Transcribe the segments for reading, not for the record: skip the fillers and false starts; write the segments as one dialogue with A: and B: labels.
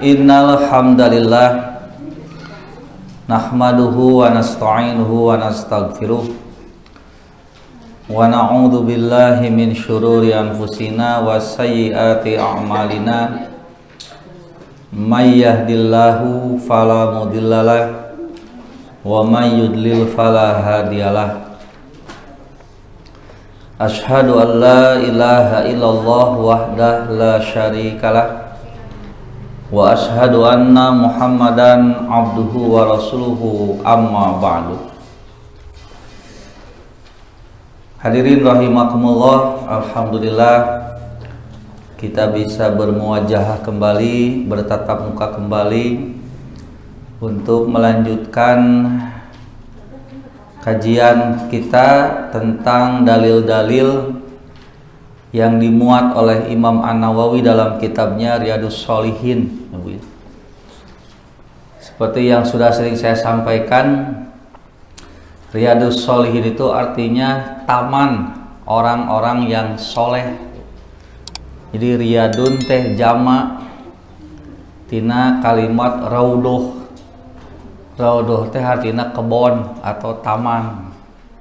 A: Innal hamdalillah nahmaduhu wa nasta'inuhu wa nastaghfiruh wa na'udzu billahi min syururi anfusina wa sayyiati a'malina may yahdihillahu fala mudhillalah wa may yudlil fala hadiyalah. Asyhadu an la ilaha illallah wahdahu la syarikalah wa ashhadu anna Muhammadan abduhu wa rasuluhu amma ba'du. Hadirin rahimakumullah, alhamdulillah kita bisa bermuwajahah kembali, bertatap muka kembali untuk melanjutkan kajian kita tentang dalil-dalil yang dimuat oleh Imam An-Nawawi dalam kitabnya Riyadhus Shalihin. Seperti yang sudah sering saya sampaikan, Riyadhus Shalihin itu artinya taman orang-orang yang soleh. Jadi riyadun teh jama tina kalimat raudhoh. Raudhoh teh artinya kebon atau taman.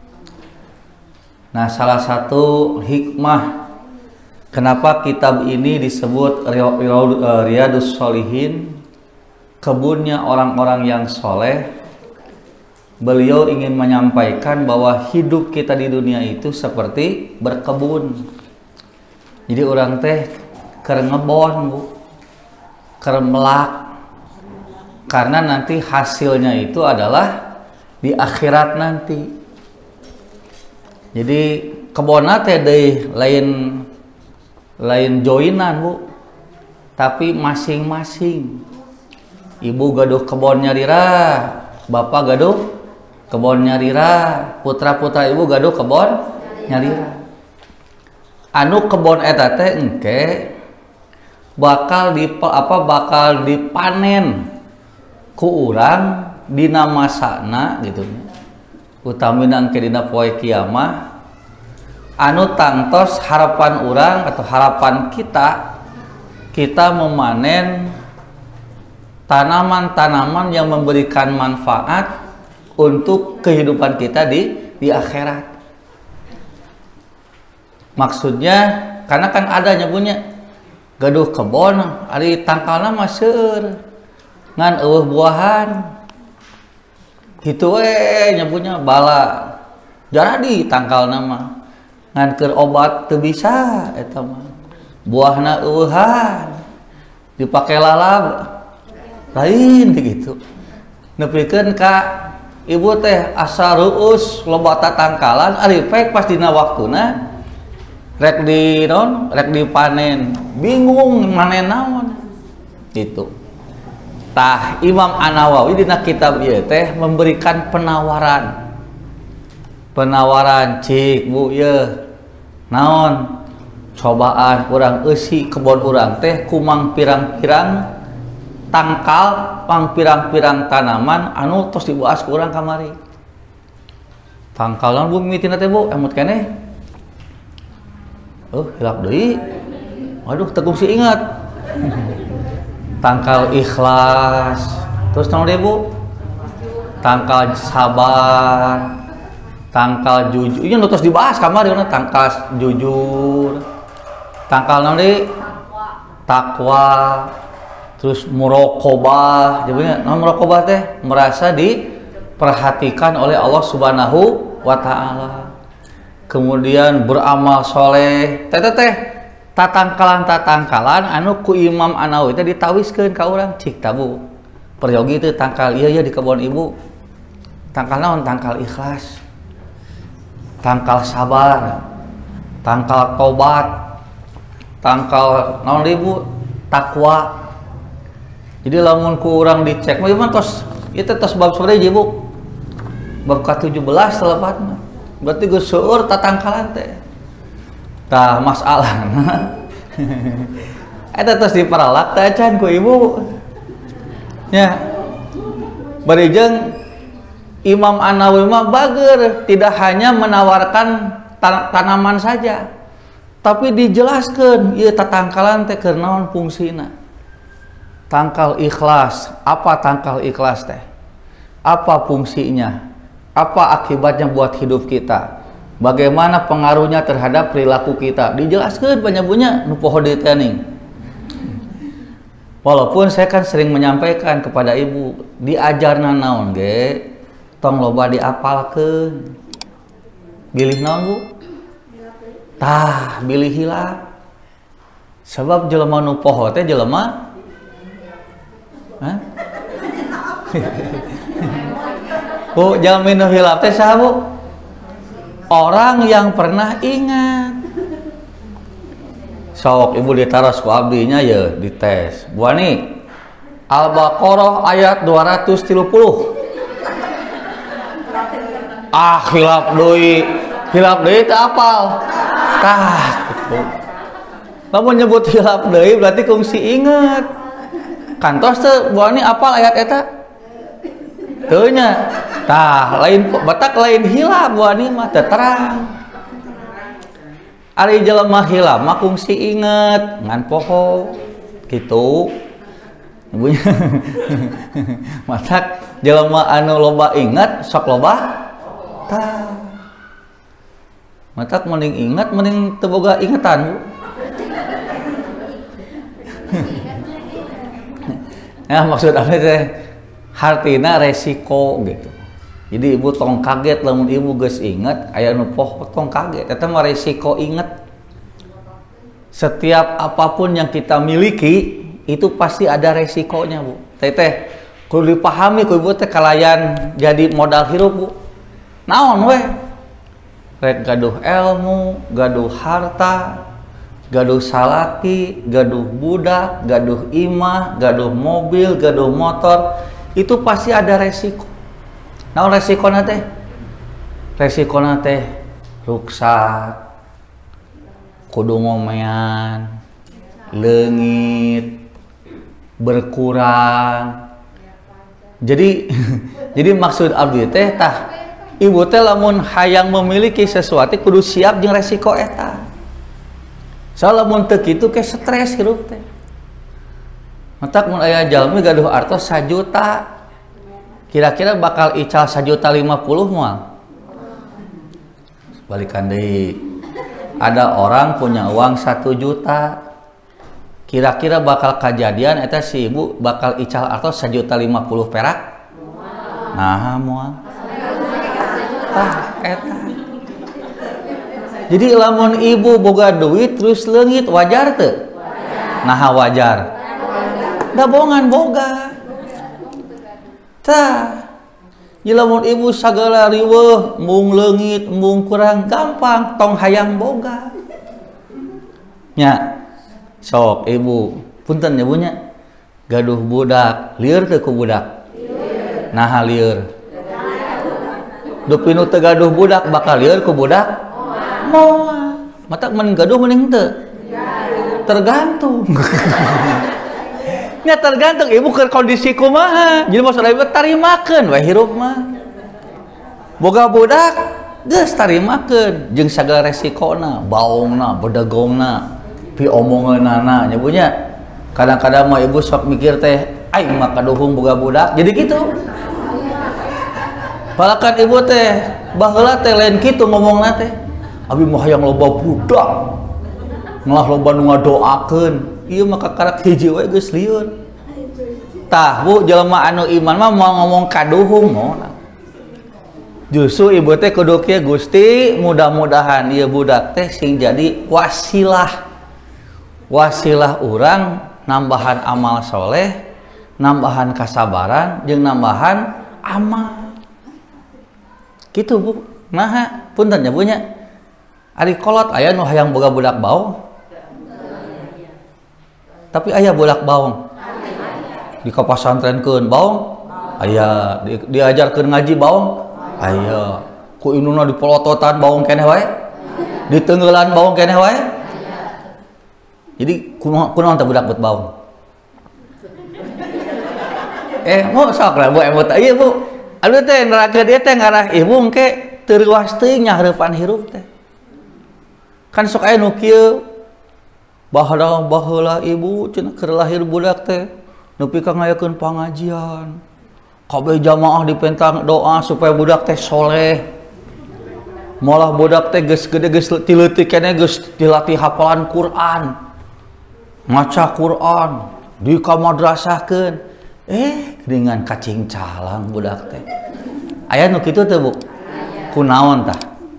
A: Nah, salah satu hikmah kenapa kitab ini disebut Riyadhus Shalihin, kebunnya orang-orang yang soleh, beliau ingin menyampaikan bahwa hidup kita di dunia itu seperti berkebun. Jadi orang teh keur ngebon, Bu, keur melak, karena nanti hasilnya itu adalah di akhirat nanti. Jadi kebonna teh deui lain joinan, Bu, tapi masing-masing. Ibu gaduh kebon nyarira, bapak gaduh kebon nyarira, putra-putra ibu gaduh kebon nyarira. Anu kebon eta teh engke bakal dipanen ku urang dina masana gitu. Utamina engke dina poe kiamah, anu tangtos harapan orang atau harapan kita memanen tanaman-tanaman yang memberikan manfaat untuk kehidupan kita di akhirat. Maksudnya karena kan ada nyebutnya gaduh kebon ari tangkalna mah seur ngan eueuh buahan kitu we nyebutnya bala jadi tangkalna mah ngan keur obat teu bisa eta mah buahna eueuhan dipake lalab lain gitu. Nepikeun ka ibu teh asa reueus loba tatangkalan ari pek pas dina waktuna rek dipanen bingung manen naon gitu. Tah Imam An-Nawawi dina kitab ieu teh memberikan penawaran cik Bu ye naon cobaan urang eusi kebon urang teh kumang pirang-pirang tangkal pang pirang-pirang tanaman anu tos dibuas ku urang kamari. Tangkalan Bu mimitina teh Bu emut keneh. Hilap deui. Waduh teu kungsi ingat. Tangkal ikhlas. Terus naon deui Bu? Tangkal sabar. Tangkal jujur, ini terus dibahas kamari tangkal jujur, tangkal nanti takwa, terus muraqabah. Jadinya muraqabah teh merasa diperhatikan oleh Allah Subhanahu wa Ta'ala. Kemudian beramal soleh, tatangkalan anu ku Imam An-Nawawi teh ditawiskeun ka urang cik tabu. Peryogi teh tangkal ieu di kebon ibu. Tangkal naon? Tangkal ikhlas. Tangkal sabar, tangkal tobat, tangkal naon ibu takwa. Jadi lamun ku urang dicek mah tos ieu teh tos bab sore ieu Bu. Bab ka-17 telepatna. Berarti geus seueur tatangkalan teh. Tah masalahna eta tos diperalak teh can ku ibu. Nya. Bari jeung Imam An-Nawawi mah bager, tidak hanya menawarkan tanaman saja, tapi dijelaskan ieu tatangkalan teh keur naon fungsina. tangkal ikhlas. Apa tangkal ikhlas teh? Apa fungsinya? Apa akibatnya buat hidup kita? Bagaimana pengaruhnya terhadap perilaku kita? Dijelaskan banyak-banyak nu poho deui teh ning. Walaupun saya kan sering menyampaikan kepada ibu, diajarna naon ge, tong loba diapalkeun. Bilih naon Bu? Tah, bilih hilap. Sebab jelema nu poho teh jelema Bu, jalmi nu hilap teh saha Bu? Orang yang pernah ingat. Sok ibu ditaros ku abdinya ya dites. Bu Ani, Al-Baqarah ayat 230. Hilap deui teh apal. Tah gitu. Lamun nyebut hilap deui berarti kungsi inget. Kantos teh Bu Ani apal ayat eta? Teu nya. Tah lain batak lain hilap Bu Ani mah teu terang. Ari jelema hilap mah kungsi inget ngan poho kitu. Ibunya matak jelema anu loba inget sok loba tah. Matak mending inget mending teu boga ingetan Bu. Nah maksud apa teh? Hartina resiko gitu. Jadi ibu tong kaget lamun ibu geus inget aya nu poho tong kaget. Eta mah resiko inget. Setiap apapun yang kita miliki itu pasti ada resikonya Bu. Teh kudu dipahami ku ibu teh kalayan jadi modal hirup Bu. Naon we? Rek gaduh ilmu, gaduh harta, gaduh salaki, gaduh budak, gaduh imah, gaduh mobil, gaduh motor, itu pasti ada resiko. Naon resikona teh? Resikona teh ruksak, kudu ngomean, leungit, berkurang. Jadi maksud abdi teh tah ibu teh lamun hayang memiliki sesuatu kudu siap jeung resiko eta. Soalnya lamun teu kitu ke stres hirup teh. Matak mun aya jalmi gaduh artos 1 juta. Kira-kira bakal ical 1.050.000 moal. Balikan deui. Ada orang punya uang 1 juta. Kira-kira bakal kejadian eta si ibu bakal ical artos 1.050.000 perak. Nah, moal. Eta. Jadi lamun ibu boga duit terus leungit wajar teu? Nah wajar. Da bohongan boga. Tah. Lamun ibu sagala riweuh mung leungit mung kurang gampang tong hayang boga. Nya. Sok ibu, punten ya bunya. Gaduh budak, lieur teu ku budak? Lieur. Nah lieur. Dupi nu teu gaduh budak bakal lieur ku budak? Moal. Matak mending gaduh mending teu? Tergantung. Nya tergantung ibu ke kondisi kumaha. Jadi maksud ibu tarimakeun we hirup mah. Boga budak geus tarimakeun jeung sagala resikona, baongna, bedegongna, pi omongeunana nya bunya. Kadang-kadang mah ibu sok mikir teh aing mah kaduhung boga budak. Jadi gitu. Palakan ibu teh baheula teh lain kitu ngomongna teh. Abi mah hayang loba budak. Malah loba nu ngadoakeun. Ieu mah kakarak hiji we geus lieur. Tah Bu, jelema anu iman mah mau ngomong kaduhung moal. Justru ibu teh kudu kieu Gusti, mudah-mudahan ieu budak teh sing jadi wasilah. Wasilah urang nambahan amal soleh, nambahan kasabaran jeung nambahan amal. Gitu Bu. Nah, punten nya Bu nya. Ari kolot aya nu hayang boga budak baong. Tapi aya budak baong. Di kapasantrenkeun baong. Aya diajarkeun ngaji baong. Aya. Ku inuna dipolototan baong keneh wae. Diteungeulan baong keneh wae. Jadi kunaon teh budak bet baong. Mau sok lah Bu emot ieu Bu. Aduh teh neraka dia teh ngarah ibu engke teu ruas teuing nya hareupan hirup teh. Kan sok aya nu kieu baheula ibu cenah keur lahir budak teh nepi ka ngayakeun pangajian. Kabeh jamaah dipentang doa supaya budak teh soleh. Malah budak teh geus gede geus ti leutik keneh geus dilatih hafalan Quran. Maca Quran, di ka madrasahkeun. Dengan kacing calang budak teh. Aya nu kitu teh, Bu? Kunaon tah?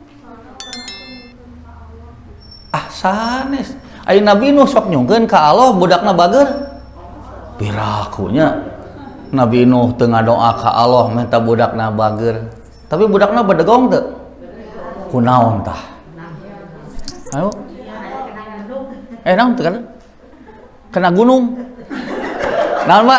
A: Sanes. Aya Nabi Nuh sok nyungkeun ka Allah budakna bager. Pirakunya Nabi Nuh teu ngadoa ka Allah minta budakna bager. Tapi budakna badegong teu? Kunaon tah? Ayo. Naon teh kan? Kena gunung. Naon, Mbak?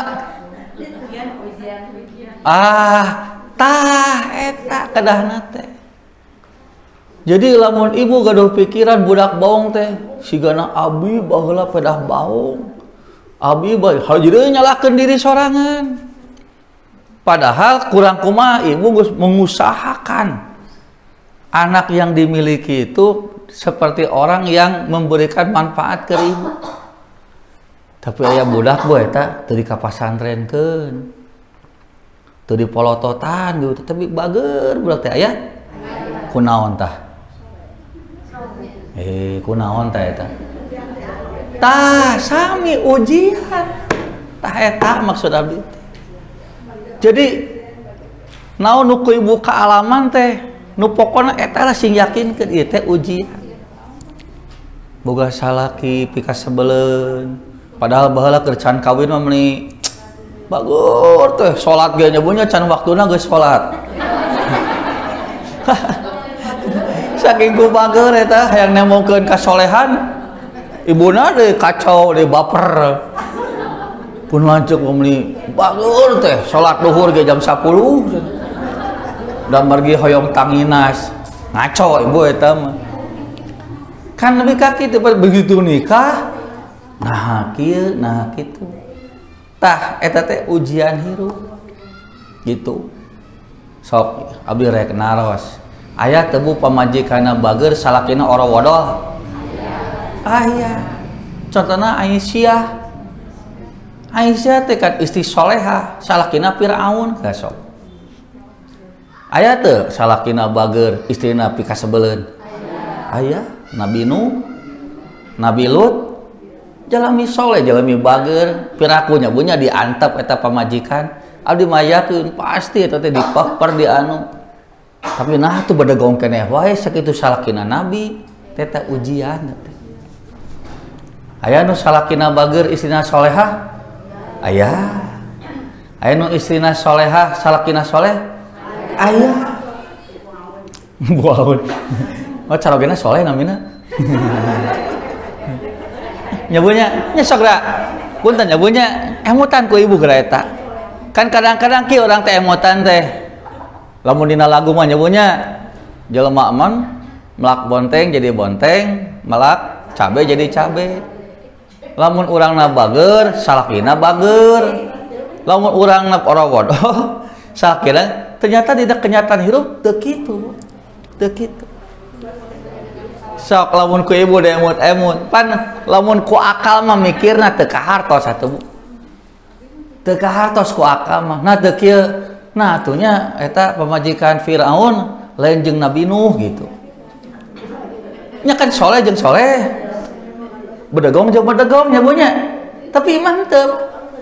A: Eta kedahna teh. Jadi lamun ibu gaduh pikiran budak baung teh sigana abi baheula pedah baung. Abi bae hajeureun nyalahkeun diri sorangan. Padahal kurang kumaha ibu geus mengusahakan anak yang dimiliki itu seperti orang yang memberikan manfaat ke ibu. Tapi aya budak bae eta teu di ka pasantrenkeun. Teu dipolototan gitu, tapi bager budak teh aya. Kunaon tah? Kunaon tah eta? Tah sami ujian. Tah eta maksud abdi. Jadi naon nu ku ibu kaalaman teh nu pokona eta lah sing yakinkeun ieu teh ujian. Boga salaki pika sebeleun. Padahal baheula keur can kawin mah meuni bagur teh salat ge nyabunya can waktuna geus salat. Saking ku bager eta hayang nemongkeun kasolehan ibuna deui kacau deui baper. Pun lanceuk meuni bager teh salat duhur ge jam 10. Dan margi hoyong tanginas. Ngaco ibu eta mah. Kan lebih ka kitu begitu nikah. Nah kieu nah kitu. Tah eta teh ujian hirup. Gitu. Sok abdi rek naros. Aya teu Bu pamajikanna bager salakina ora wodol? Aya. Contohna Aisyah. Aisyah teh kan istri solehah, salakina Firaun ka sok. Aya teu salakina bager, istrina pika sebeleun? Aya. Nabi Nuh, Nabi Lut, jalami soleh, jalami bager, pirakunya bunya diantep eta pamajikan. Abdi mayakeun pasti eta teh dipakper di anu. Tapi nah tuh badegong keneh wae sakitu salakina nabi teh ujian teh. Aya nu salakina bager istrina solehah? Aya. Aya nu istrina solehah salakina soleh? Aya. Buaun. Oh carogena soleh namina. Nyabunya nya sok da. Punten nyabunya emutan ku ibu geura eta. Kan kadang-kadang ki orang teh emutan teh. Lamun dina lagu mah nyabunya jelema aman melak bonteng jadi bonteng, melak cabe jadi cabe. Lamun urangna bager, salakina bager. Lamun urangna ora wodoh, salakina ternyata tidak kenyataan hirup teu kitu. Teu kitu. Sok lamun ku ibu da emut-emut, pan lamun ku akal mah mikirna teu kahartos atuh Bu. Teu kahartos ku akal mah. Nah teu kieu. Nah, atunya eta pamajikan Firaun lain jeung Nabi Nuh gitu. Nya kan soleh jeung soleh. Bedegong jeung bedegong nya bunya. Tapi mantep.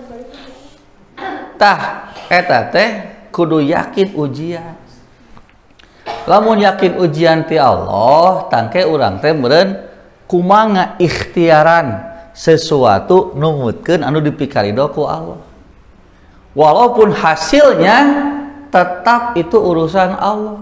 A: Tah eta teh kudu yakin ujian. Lamun yakin ujian ti Allah, tangke urang teh meureun kumaha ikhtiaran sesuatu numutkeun anu dipikarido ku Allah. Walaupun hasilnya tetap itu urusan Allah.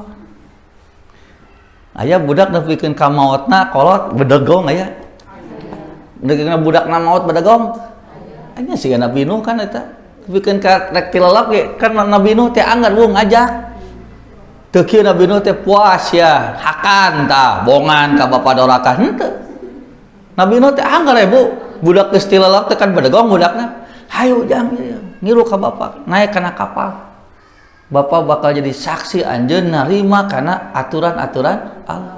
A: Aya budak nepikeun ka maotna kolot bedegong aya. Nepikeun budakna maot bedegong. Anya siga Nabi Nuh kan eta. Nepikeun ka rek tilelap ge kan Nabi Nuh teh anggar Bu ngajak. Teu kieu Nabi Nuh teh puas ya, hakan tah bongan ka bapa doraka henteu. Nabi Nuh teh anggar ya Bu, budak geus tilelap teh kan bedegong budakna. Hayu jang ngiru ka bapak naik kana kapal. Bapak bakal jadi saksi anjeun narima kana aturan-aturan Allah.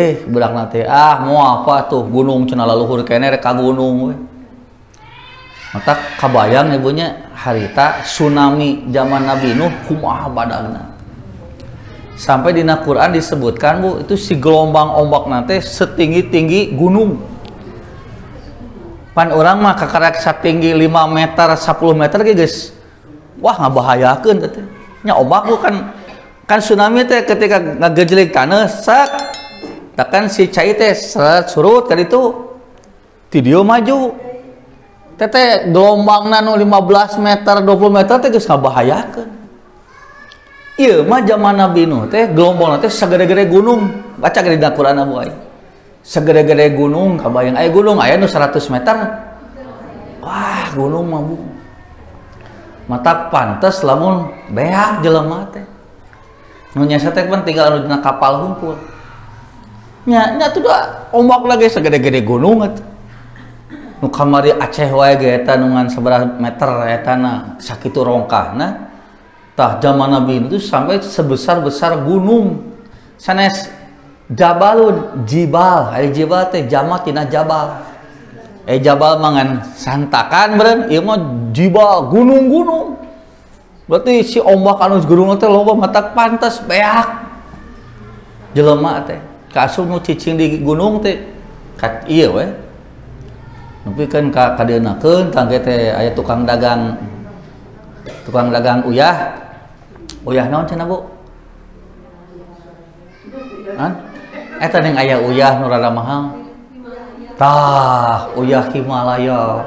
A: Budak teh moal apa tuh gunung cenah laluhur keneh rek ka gunung we. mata kabayang ibunya harita tsunami zaman Nabi Nuh kumaha badagna. Sampai di Quran disebutkan Bu, itu si gelombang ombak nanti setinggi-tinggi gunung. Pan orang mah kakarek satinggi 5 meter 10 meter ge geus wah ngabahayakeun teh. Nya ombak Bu kan tsunami teh ketika ngagejlik taneuh sak takan si cai teh surut ka ditu ti dieu maju. Teh gelombangna nu 15 meter 20 meter teh geus ngabahayakeun. Iya mah zaman Nabi Nuh teh gelombang teh sagede-gede gunung. Baca di Quran Abu ai. Segede-gede gunung, kabayang aya gunung aya nu 100 meter. Wah, gunung mah Bu. Mata pantes lamun beak jelema teh. Nu nyasa teh pan tinggal anu dina kapal hungkul. Nya tuh ombak lagi segede-gede gunung atuh. Nu kamari Aceh wae ge eta nu ngan sabaraha meter eta na sakitu rongkahna. Tah zaman Nabi itu sampai sebesar-besar gunung. Sanes Jabalun Jibal, aya jibal teh jamak tina jabal. Jabal mangan santakan beureun, ieu mah jibal gunung-gunung. Berarti si ombak anu gunung teh loba mata pantes beak. Jelema teh kaasup nu cicing di gunung teh kat ieu we. Nepikeun ka kadeunakeun tangge teh aya tukang dagang uyah. Uyah naon cenah Bu? Eta ning aya uyah nu rada mahal. Tah, uyah Himalaya.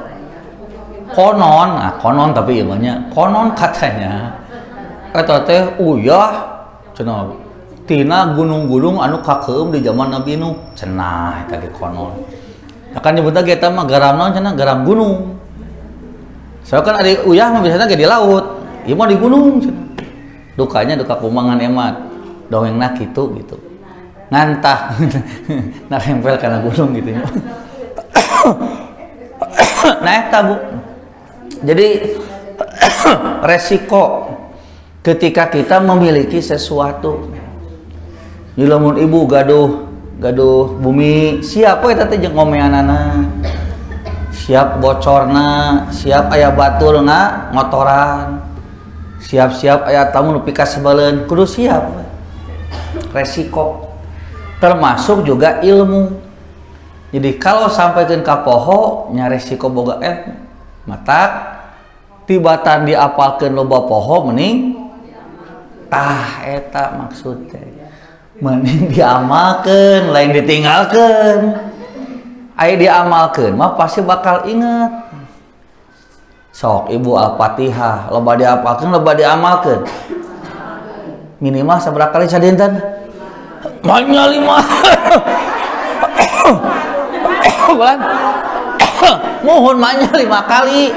A: Konon tapi ieu mah nya, konon katanya. Eta teh uyah cenah tina gunung-gunung anu kakeum di zaman Nabi Nuh. Cenah eta ge konon. Akan nyebutna ge eta mah garam naon cenah, garam gunung. Soalnya kan ada uyah mah biasanya ge di laut. Ieu mah di gunung cenah. Dukanya duka kumangan emat. Dongengna kitu gitu. Ngantah nempel karena gunung gitu. Nah eta Bu, jadi resiko ketika kita memiliki sesuatu. Lamun ibu gaduh bumi siap we teh jeung ngomeanana, siap bocorna, siap aya baturna ngotoran, siap-siap aya tamu nu pika sebeleun, kudu siap. Resiko termasuk juga ilmu. Jadi kalau sampaikan ka poho nya resiko boga matak tibatan diapalkeun loba poho mending tah eta maksudnya mending diamalkeun lain ditinggalkeun. Aya diamalkeun mah pasti bakal inget. Sok ibu Al-Fatihah loba diapalkeun loba diamalkeun. Minimal sabaraha kali sadinten? Manya 5. Bulan. Mohon manya 5 kali.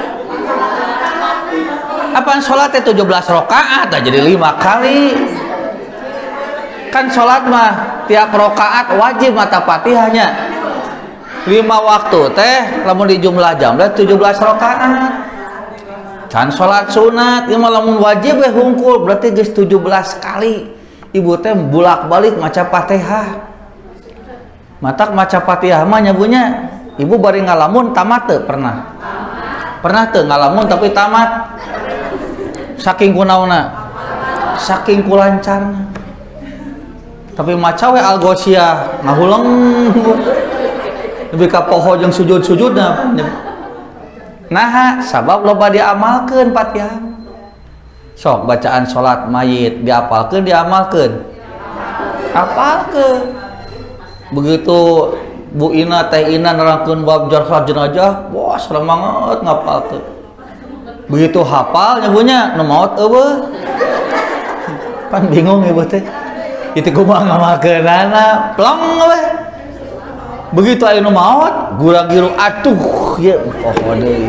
A: Apaan sholat 17 rakaat jadi 5 kali. Kan sholat mah tiap rakaat wajib maca Fatihahnya. 5 waktu teh lamun di jumlah jam 17 rakaat. Can sholat sunat, ieu mah lamun wajib we hungkul berarti geus 17 kali. Ibu teh bolak-balik maca Fatihah. Matak maca Fatihah mah nyabunya ibu bari ngalamun tamat teu pernah. Pernah teu ngalamun tapi tamat. Saking kunaonna? Saking kulancarna. Tapi maca we Al-Ghoshiyah ngahuleng. Lebih ka poho jeung sujud-sujudna. Nah, sabab loba diamalkeun Fatihah. Sok bacaan sholat mayit diapalkeun diamalkeun. Apalkeun. Begitu Bu Ina Teh Ina nerangkeun bab salat jenazah, wah serem banget ngapalkeun. Begitu hafal nyabunya nu maot eueuh. Pan bingung ibu teh. Itu kumaha ngamalkeunana, plong we. Begitu aya nu maot, gura-giru atuh ye poho deui.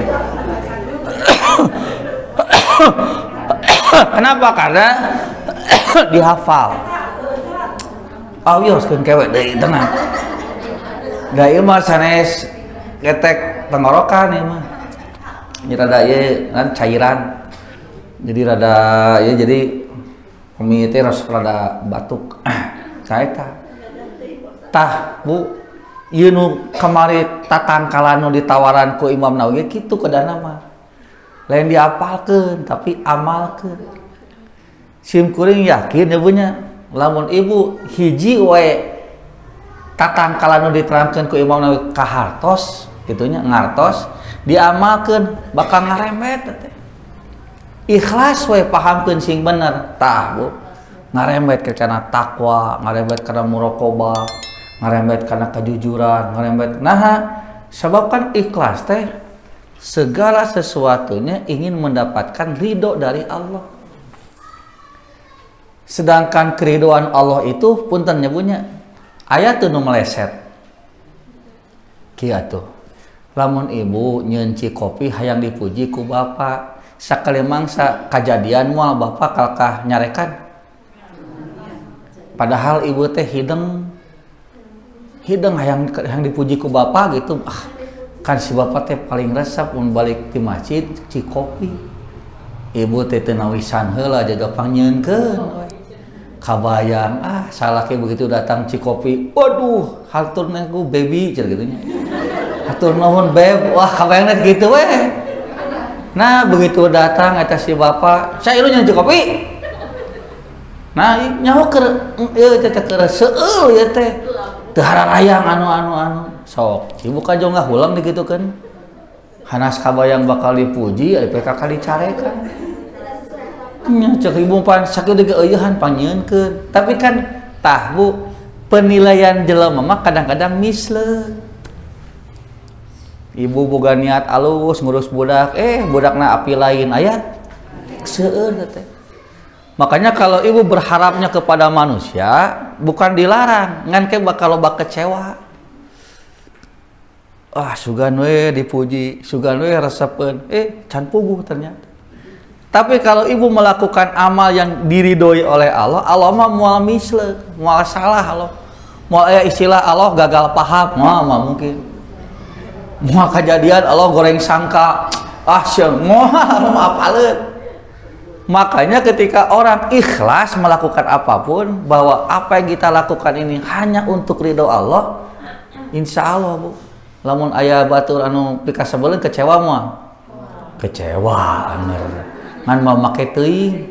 A: Kenapa? Karena dihafal. Awioskeun kewek deui tenang. Da ieu mah sanes ketek tenggorokan ieu mah. Ini rada ieu kan cairan. Jadi rada ieu jadi komite rada batuk. Saeta. Tah, Bu, ieu nu kamari tatangkalan nu ditawaran ku Imam Nawawi kitu keudana mah. lain diapalkeun tapi amalkeun. Sim kuring yakin ibunya lamun ibu hiji we tatangkala nu diterangkeun ku imam Nawawi kahartos kitunya ngartos diamalkeun bakal ngarembet teh. Ikhlas we pahamkeun sing bener tah Bu. Ngarembet kana takwa, ngarembet kana muraqabah, ngarembet kana kejujuran, ngarembet sebab kan ikhlas teh segala sesuatunya ingin mendapatkan ridho dari Allah. Sedangkan keridoan Allah itu punten nyebunya aya teu nu meleset. Kieu atuh. Lamun ibu nyeunci kopi hayang dipuji ku bapak, sakali mangsa kajadian moal bapak kalkah nyarekan. Padahal ibu teh hideng hayang dipuji ku bapak gitu. Kan si bapak teh paling resep mun balik ti masjid ci kopi. Ibu teh teu nawisan heula jaga pangnyeunkeun. Kabayang salah kayak begitu datang Cikopi, waduh hatur ku baby cer gitunya, hatur nuhun beb, wah kabayang gitu weh. Nah begitu datang eta si bapak, saya lu nyanyi Cikopi, nah nyaho keur teh keur seueul ya teh teu hararayang anu sok ibu kajo ngahulang digitukeun hanas kabayang bakal dipuji aya PKK dicarekan. Cek ibu pan sakit juga eueuhan panyeunkeun. Tapi kan tah Bu, penilaian jelema mah kadang-kadang misleung. Ibu boga niat alus ngurus budak, budakna api lain aya seueur teh. Makanya kalau ibu berharapnya kepada manusia bukan dilarang, ngan ke bakal loba kecewa. Sugan we dipuji, sugan we resepeun, can puguh ternyata. Tapi kalau ibu melakukan amal yang diridhoi oleh Allah, Allah mah moal misleung, moal salah Allah. Moal istilah Allah gagal paham, mah mungkin. Moal kejadian Allah goreng sangka, moal apaleun. Makanya ketika orang ikhlas melakukan apapun, bahwa apa yang kita lakukan ini hanya untuk ridho Allah, insya Allah Bu. Lamun aya batur anu pika sebeleun kecewa mah. Kecewa anger. Ngan mau make teuing.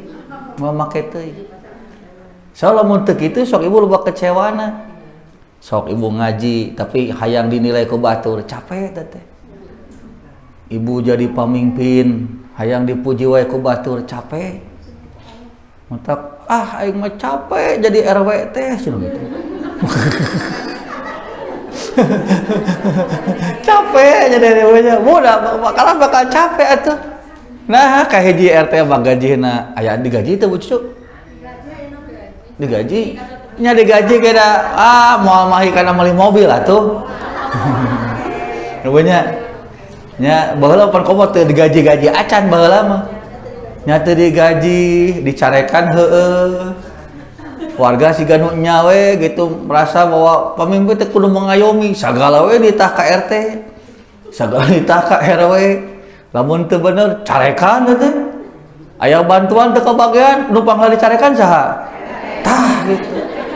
A: So lamun teu kitu sok ibu loba kecewana. Sok ibu ngaji tapi hayang dinilai ku batur, capek teh. Ibu jadi pamimpin, hayang dipuji wae ku batur, capek. Mentak aing mah capek jadi RW teh cenah gitu. Capek jadi RW-nya. Budak bakal capek atuh. Nah, kahiji RT mah gajina aya digaji teh Bu Cucu? Digaji. Nya digaji keda moal mahi kana meuli mobil atuh. Nubunya nya baheula pan komo teu digaji-gaji acan baheula mah. Nya teu digaji, dicarekan heueuh. Warga siga nu nya we gitu merasa bahwa pemimpin teh kudu mengayomi sagala we ditah ka RT. Sagala ditah ka RW. Lamun teu bener carekan teh. Aya bantuan teu kabagean, nu panglah dicarekan saha? Tah gitu.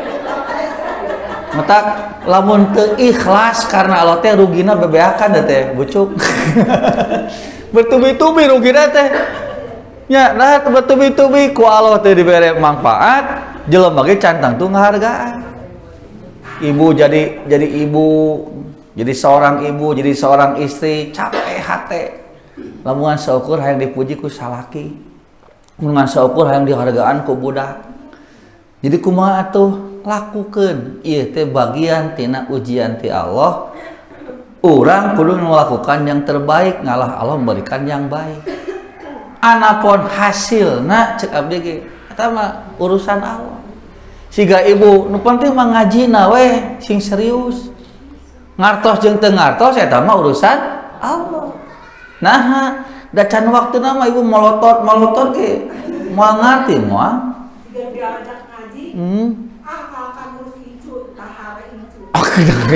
A: Matak lamun teu ikhlas karena Allah teh rugina bebeakan teh, bucuk. Bertubi-tubi rugina teh. Nya nah bertubi-tubi ku Allah teh dibere manfaat, jelema ge cantang tuh ngahargaan. Ibu jadi ibu, jadi seorang ibu, jadi seorang istri capek hate. Lamungan saukur hayang dipuji ku salaki, lamungan saukur hayang dihargaan ku budak. Jadi kumaha atuh lakukeun ieu teh bagian tina ujian ti Allah. Urang kudu melakukan yang terbaik, ngalah Allah memberikan yang baik. Anapun hasilna cek abdi ge eta mah urusan Allah. Siga ibu nu penting mah ngajina we sing serius. Ngartos jeung teu ngartos eta mah urusan Allah. Nah, da can waktuna mah ibu molotot ge moal ngarti moal. Diajak ngaji. Kalau kamu icu tahara icu.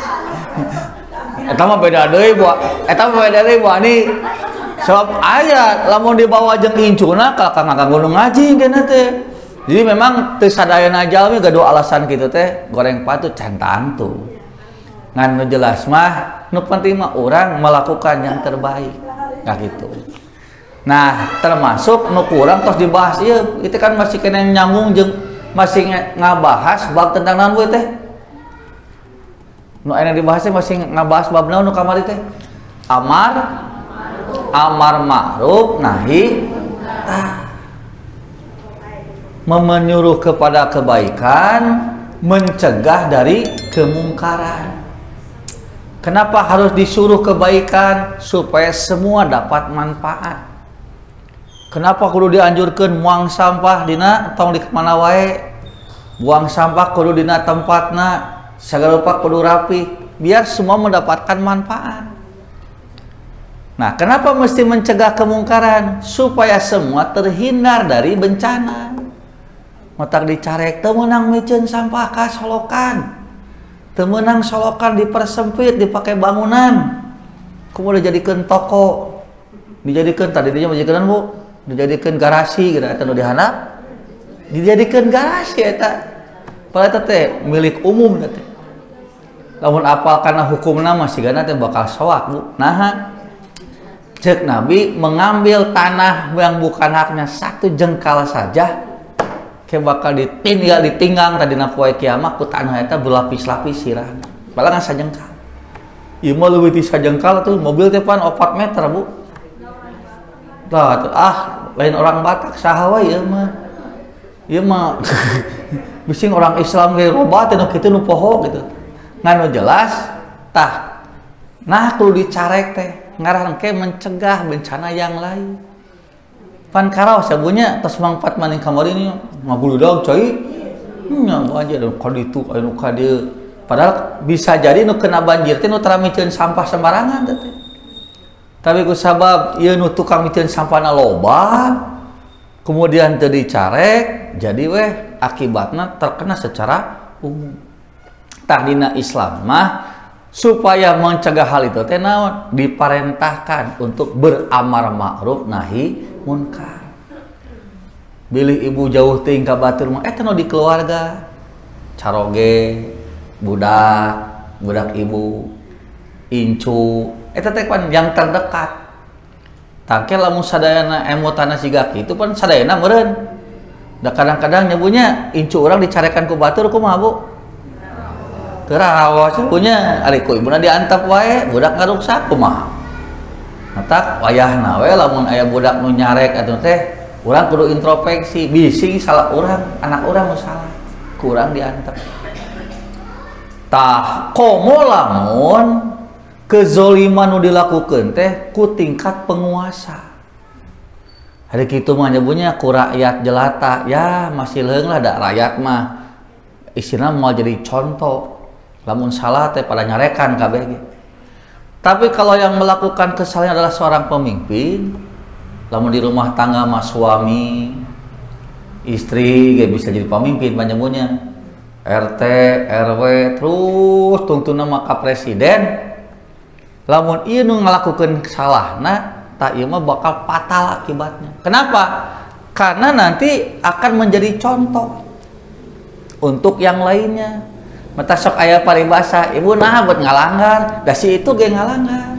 A: Eta mah beda deui, Bu. Eta mah beda deui, Bu. Ani sebab aya lamun dibawa jeung incuna ka kanggo ngaji keneh teh. Jadi memang teu sadayana jalmi gaduh alasan kitu teh goreng patut cantang tuh. Ngan nu jelas mah nu penting mah urang melakukan yang terbaik. Nah gitu. Nah, termasuk nu kurang terus dibahas ieu, itu kan masih kena nyambung jeung masih ngabahas bab tentang naon we teh. Nu aya dibahas masih ngabahas bab naon nu kamari teh? Amar ma'ruf nahi menyuruh kepada kebaikan, mencegah dari kemungkaran. Kenapa harus disuruh kebaikan? Supaya semua dapat manfaat. Kenapa kudu dianjurkan buang sampah dina tong di mana wae? Buang sampah kudu dina tempatna, segala rupa kudu rapi, biar semua mendapatkan manfaat. Nah, kenapa mesti mencegah kemungkaran? Supaya semua terhindar dari bencana. Motak dicarek teu meunang miceun sampah ka solokan. Teu meunang solokan dipersempit dipakai bangunan. Kemudian dijadikeun toko. Dijadikeun tadi dinya majikeun Bu. Dijadikan garasi gitu eta nu dihandap dijadikan garasi eta padahal eta teh milik umum teh lamun apal kana hukumna masih gana teh bakal soak Bu. Nah cek Nabi mengambil tanah yang bukan haknya satu jengkal saja kayak bakal ditinggang tadina poe kiamat ku tanah eta berlapis-lapis sirah padahal kan sajengkal ieu mah leuwih ti sajengkal tuh mobil teh pan 4 meter Bu. Lain orang Batak saha wae ieu mah bising orang Islam ge loba teh nu kitu nu poho gitu nganu jelas tah nah kudu dicarek teh ngaran ke mencegah bencana yang lain pan karaos sabunya tos mangpat maning kamari ini ngaguludag coy nya aja nu ka ditu anu ka dieu padahal bisa jadi nu kena banjir teh nu tara miceun sampah sembarangan teh. Tapi ku sabab ieu nu tukang miceun sampahna loba, kemudian teu dicarek, jadi weh akibatna terkena secara umum. Tah dina Islam mah supaya mencegah hal itu teh naon? Diparentahkan untuk beramar ma'ruf nahi munkar. Bilih ibu jauh teuing ka batur mah eta nu di keluarga. Caroge, budak ibu, incu eta teh kan yang terdekat. Tangke lamun sadayana emotana siga kitu pan sadayana meureun. Da kadang-kadang nyebunya incu urang dicarekan ku batur kumaha Bu? Teu raos punya ari ku ibuna diantep wae budak ngaruksak kumaha. Matak wayahna we lamun aya budak nu nyarek atuh teh urang kudu introspeksi bising salah urang anak urang nu salah ku urang diantep. Tah komo lamun kezoliman nu dilakukeun teh ku tingkat penguasa. Hari kitu mah nyebutnya ku rakyat jelata, ya masih leung lah da rakyat mah istilahna moal jadi contoh. Lamun salah teh pada nyarekan kabeh ge. Tapi kalau yang melakukan kesalahan adalah seorang pemimpin, lamun di rumah tangga mah suami, istri ge bisa jadi pemimpin panjangnya. RT, RW terus tuntuna mah ka presiden. Lamun ieu nu ngalakukeun salahna tak ieu mah bakal fatal akibatnya. Kenapa? Karena nanti akan menjadi contoh untuk yang lainnya. Mata sok aya paribasa, ibu nah buat ngalanggar, da si itu ge ngalanggar.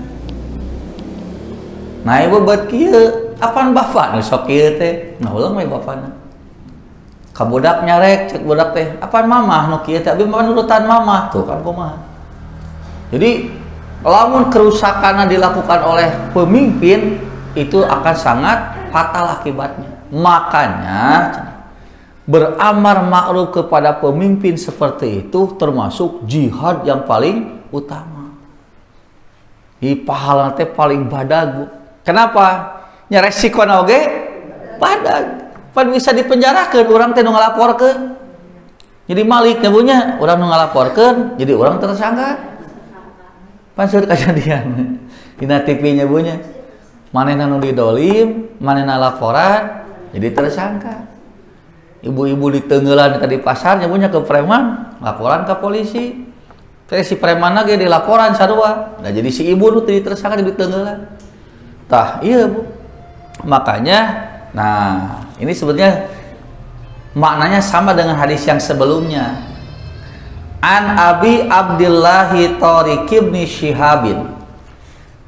A: Nah ibu buat kieu, apaan bapak nu sok kieu teh? Nah ulang we bapana. Ka budak nyarek, cek budak teh, apaan mamah nu kieu teh? Abi mah nurutan mamah, tuh kan kumaha. Jadi lamun kerusakan dilakukan oleh pemimpin itu akan sangat fatal akibatnya. Makanya beramar ma'ruf kepada pemimpin seperti itu termasuk jihad yang paling utama. Di pahala teh paling badag. Kenapa? Nya resikona oge badag. Pan bisa dipenjarakeun urang teh nu ngalaporkeun. Jadi malik nyabunya urang nu ngalaporkeun jadi urang tersangka. Pansur kejadian dina TV nya bunya manehna nu didolim manehna laporan jadi tersangka ibu-ibu diteungeulan tadi pasar nya bunya ke preman laporan ke polisi teh si preman ge dilaporan sarua nah jadi si ibu nu tadi tersangka jadi diteungeulan tah iya Bu makanya nah ini sebetulnya maknanya sama dengan hadis yang sebelumnya. An Abi Abdillahi Tariq ibn Shihabin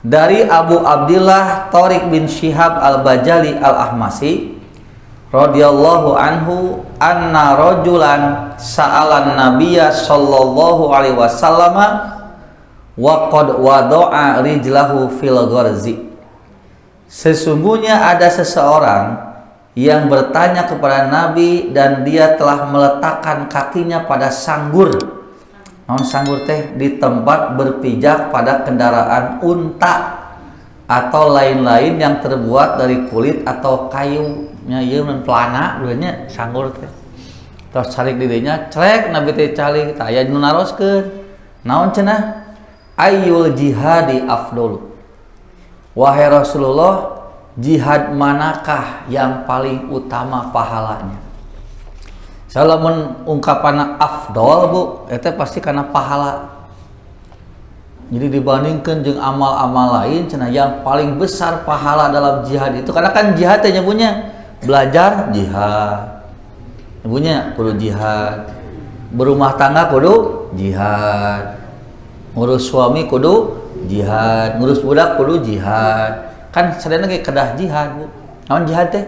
A: dari Abu Abdillah Thariq bin Syihab al-Bajali al-Ahmasi radhiyallahu anhu anna rajulan sa'alan nabiyya sallallahu alaihi wasallam wa qad wada'a rijlahu fil gharzi. Sesungguhnya ada seseorang yang bertanya kepada Nabi dan dia telah meletakkan kakinya pada sanggur. Naon sanggur teh? Di tempat berpijak pada kendaraan unta atau lain-lain yang terbuat dari kulit atau kayu. Nya ieu mun pelana duanya sanggur teh. Terus calik di dinya, crek Nabi teh calik, tah aya nu naroskeun. Naon cenah? Ayyul jihadi afdalu. Wahai Rasulullah, jihad manakah yang paling utama pahalanya? Salamun ungkapan afdol Bu, eta pasti karena pahala. Jadi dibandingkan dengan amal-amal lain, cenah yang paling besar pahala dalam jihad itu, karena kan jihad teh nyebutnya belajar jihad, nyebutnya kudu jihad, berumah tangga kudu jihad, ngurus suami kudu jihad, ngurus budak kudu jihad. Kan sadayana ge kedah jihad Bu. Naon jihad teh?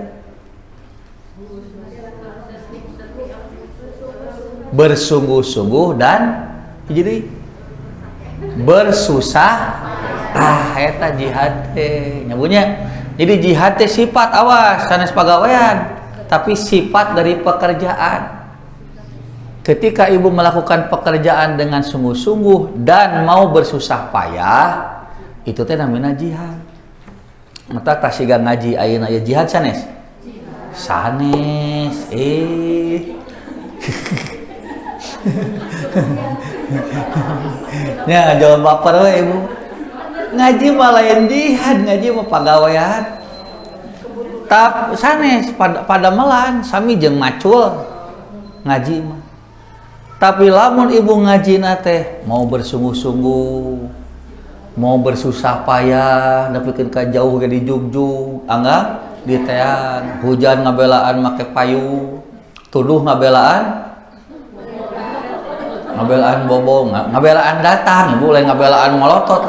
A: Bersungguh-sungguh dan jadi bersusah. Eta jihad teh nyebutnya. Jadi jihad teh sifat, awas sanes pagawean, tapi sifat dari pekerjaan. Ketika ibu melakukan pekerjaan dengan sungguh-sungguh dan mau bersusah payah, itu teh namanya jihad. Mata tasiga ngaji ayeuna aya jihad sanes? Sanes. Ya, jawab baper we Ibu. Ngaji mah lain jihad, ngaji mah pagawean. Tap sanes pada melan sami jeung macul ngaji mah. Tapi lamun ibu ngaji teh mau bersungguh-sungguh, mau bersusah payah, nepikeun ka jauh ge di jugjug, angga di teang, hujan ngabelaan make payung, tuduh ngabelaan bobong, ngabelaan datang, ibu lain ngabelaan molotot.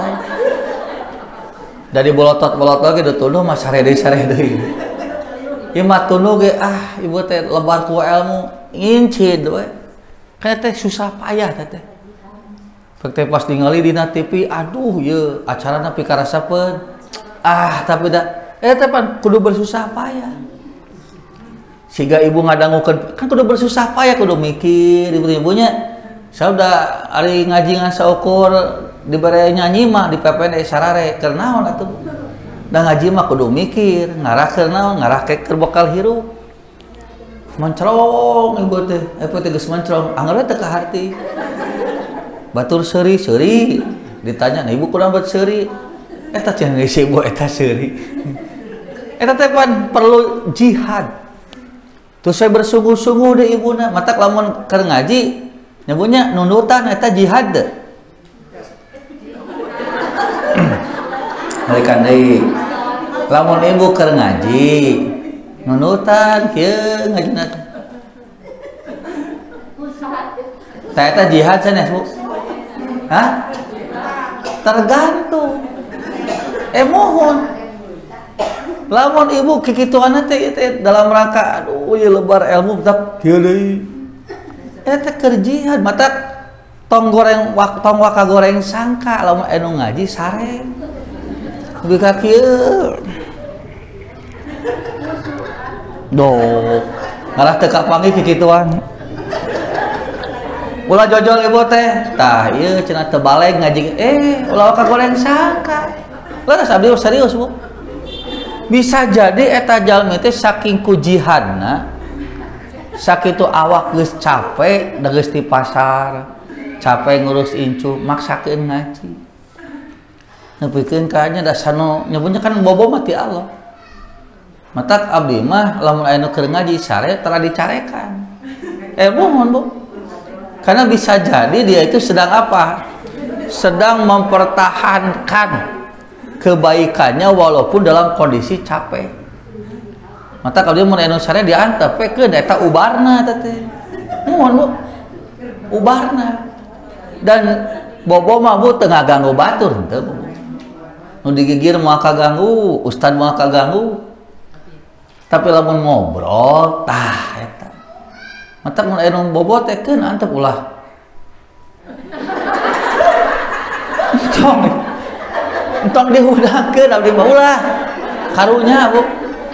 A: Dari bolotot-bolotot ge dituduh mah sare-sare deui. Ieu mah tunuh ge ibu teh lebar ku ilmu, incid we. Kayak teh susah payah teh. Teh pas ningali dina TV, aduh ye acarana pikarasapeun. Tapi da teh pan kudu bersusah payah. Siga ibu ngadangukeun kan kudu bersusah payah, kudu mikir ibu-ibunya. Sauda ari ngaji ngan saukur dibere nyanyi mah di PPN sarare keur naon atuh. Da ngaji mah kudu mikir, ngarah keur naon, ngarah keur bekal hirup. Mencrong ibu teh, teh geus mencrong, anggar teh ka harti. Batur seuri ditanya, "Nah ibu kurang buat seuri?" Eta cenah geus ibu eta seuri. Eta teh pan perlu jihad. Terus saya bersungguh-sungguh deh ibuna, matak lamun keur ngaji nyebutnya nunutan eta jihad deh. Balikan deui. Lamun ibu keur ngaji nunutan kieu ngajina. Tah eta jihad sanes Bu? Hah? Tergantung. Mohon. Lamun ibu kikituan teh dalam rangka aduh ieu lebar ilmu tak kieu deui. Eta keur jihad matak tong waka goreng sangka lamun anu ngaji sareng. Dugi ka kieu. Doh, ngarah teu kapanggih kikituan. Ulah jojol ibu teh, tah ieu cenah teu baleg ngaji ulah waka goreng sangka. Leres abdi serius Bu. Bisa jadi eta jalmi teh saking ku jihadna, sakitu awak geus capek, da geus di pasar, capek ngurus incu, maksakeun ngaji. Nepikeun ka nya da sanu nyebutnya kan bobo mah ti Allah. Matak abdi mah lamun aya nu keur ngaji sare telah dicarekan. Mohon Bu. Karena bisa jadi dia itu sedang apa? Sedang mempertahankan kebaikannya walaupun dalam kondisi capek. Mata kalau dia mau anu sare diantep ke eta ubarna teh. Mohon Bu. Ubarna. Dan bobo mah Bu teu ngaganggu batur henteu Bu. nu digigir moal kaganggu, ustad moal kaganggu. Tapi lamun ngobrol tah eta. Mata mun aya nu bobot teh keun antep ulah. Entong dihudangkeun abdi mah ulah. Karunya, Bu.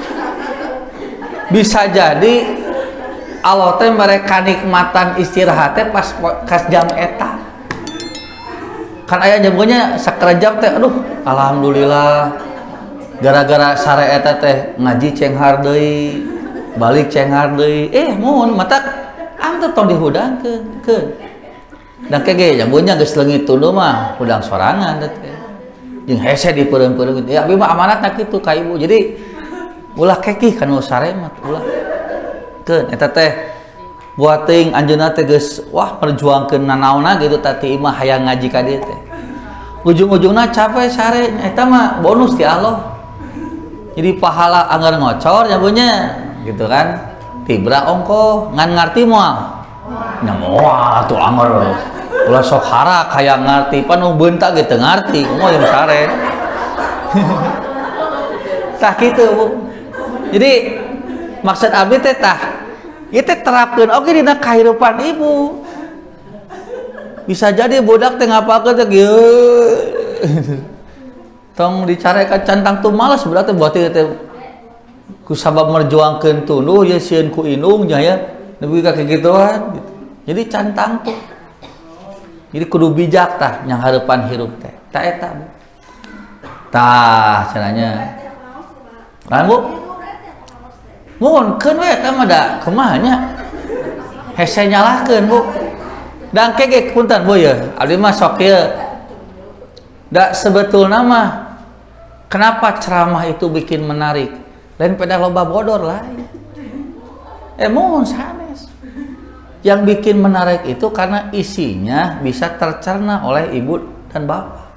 A: Bisa jadi Allah teh mereka nikmatan istirahat teh pas jam eta. Kan aya jamnya sakerejap teh aduh alhamdulillah gara-gara sare eta teh ngaji cenghar deui balik cenghar deui mun mata antep tong dihudangkeun keun dan kege jamnya geus leungit tuluy mah hudang sorangan teh jeung hese dipeureum-peureum ya abi mah amanatna kitu ka ibu jadi ulah kekih kanu sare mah ulah keun eta teh buat ting anjeunna teh geus wah perjuangkeun nanaonna gitu tati imah hayang ngaji ka dieu teh ujung-ujungna capek sare eta mah bonus ti Allah jadi pahala anggar ngocor nyabunya gitu kan tibra ongko ngan ngarti moal nya moal atuh anggar ulah sok harak hayang ngarti pan nu beuntak ge teu ngarti moal yang sare tah kitu Bu jadi maksud abdi teh tah ieu teh terapkeun oge dina kahirupan ibu bisa jadi budak teh ngapakeun teh tong dicarekan cantang tuh malas berarti buat teh ku sabab merjuangkeun tunduh ya sieun ku indung nya ya nepi ka kagituan gitu. Jadi cantang tuh jadi kudu bijak tah yang hareupan hirup teh tah eta Bu tah caranya kan Bu mun keun we eta mah da kumaha nya hese nyalahkeun Bu dan kege punten Bu ya abdi mah sok ieu da sebetulna mah kenapa ceramah itu bikin menarik lain pada loba bodor lain mun sanes yang bikin menarik itu karena isinya bisa tercerna oleh ibu dan bapak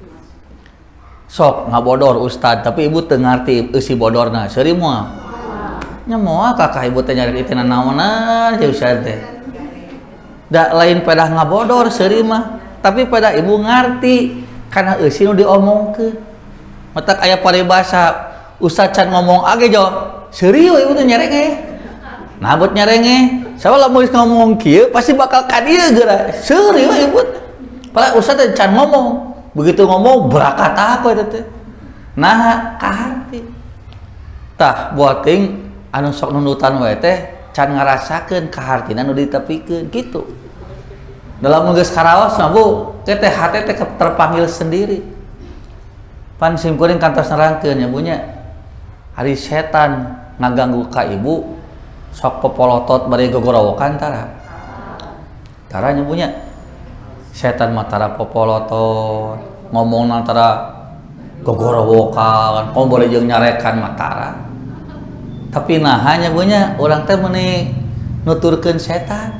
A: sok ngabodor ustad tapi ibu teu ngarti eusi bodorna seuri moal nya moal kakak ibu teh nyari itina naonan jeung ustad teh da lain pada ngabodor seuri mah tapi pada ibu ngarti karena eusi nu diomongkeun matak aya paribasa ustad can ngomong age jawab seuri we ibu teh nyarenge nah buat nyarenge sabab lamun ngomong kieu pasti bakal ka dieu geura seuri we ibu padahal ustad teh can ngomong begitu ngomong berakata apa itu teh nah kaharti tah buat ting anu sok nunutan we teh can ngarasakeun kahartina nu ditepikeun gitu dalam geus karaos mah Bu teh hate teh terpanggil sendiri pan simkuring kantos nerangkeun nya bunya hari setan ngaganggu ka ibu sok popolotot bari gogorowokan tara nya bunya setan mah tara popolotot ngomong antara gogorowokan komo boleh jeung nyarekan mah tara tapi nah hanya punya orang teh meuni nuturkeun setan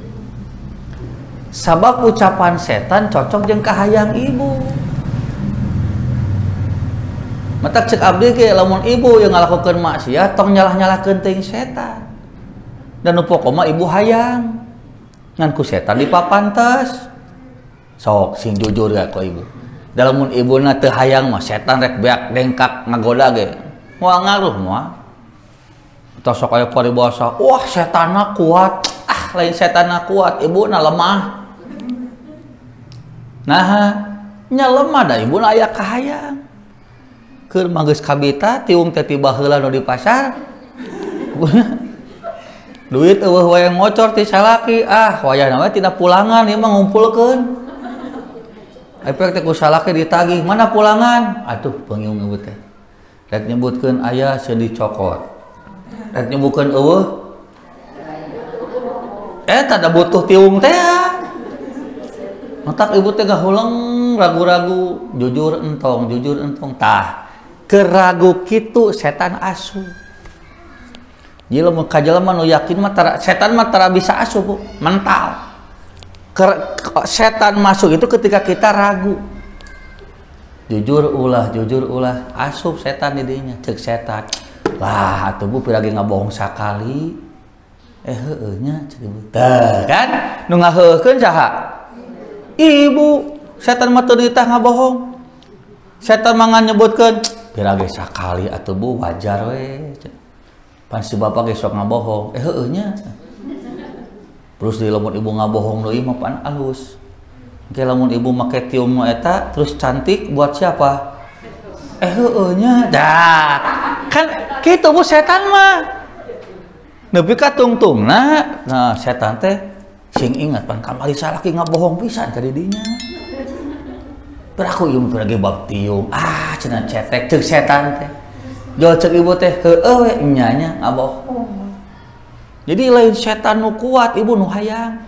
A: sabab ucapan setan cocok jeung kahayang ibu matak cek abdi ge lamun ibu yang ngalakukeun maksiat tong nyalah-nyalahkeun teuing setan dan nu pokona ibu hayang ngan ku setan dipapantes sok sing jujur ya ku ibu dalam mun ibuna teu hayang mah setan rek beak dengkak ngagoda ge moal ngaruh moal tosok aya paribasa wah setanna kuat lain setanna kuat ibuna lemah nah nya lemah da ibuna aya kahayang keur mah geus kabita tiung teh tiba heula nu di pasar duit eueuh wae ngocor ti salaki wayahna we tina pulangan ieu mah ngumpulkeun efek teh ku salaki ditagih mana pulangan atuh pengiung ieu teh rek nyebutkeun aya sieun dicokot rek nyebutkeun eueuh eta da butuh tiung teh matak ibu teh gahuleng ragu-ragu jujur entong tah keragu kitu setan asuh jadi lamun ka jelema nu yakin mah setan mah tara bisa asuh Bu mental setan masuk itu ketika kita ragu jujur ulah asup setan di dinya cek setan lah atuh Bu piragi ngabohong sakali heueuh nya cek ibu tah kan nu ngaheukeun saha ibu setan mah teu ditah ngabohong Setan mangan nyebutkeun pira ge sakali atuh Bu wajar we. Pan si bapak ge sok ngabohong. Heueuh nya. Terus di lamun ibu ngabohong deui mah pan alus. Engke lamun ibu make tium eta terus cantik buat siapa? Heueuh nya. Dah. Kan kitu Bu setan mah. Nepi ka tungtungna. Nah, setan teh sing ingat pan kamari salaki ngabohong pisan ka di dinya. Beraku ieu mah ge bab tium. Cenah cetek ceuk setan teh. Jol ceuk ibu teh heueuh we nya nya ngabohong. Jadi lain setan nu kuat ibu nu hayang.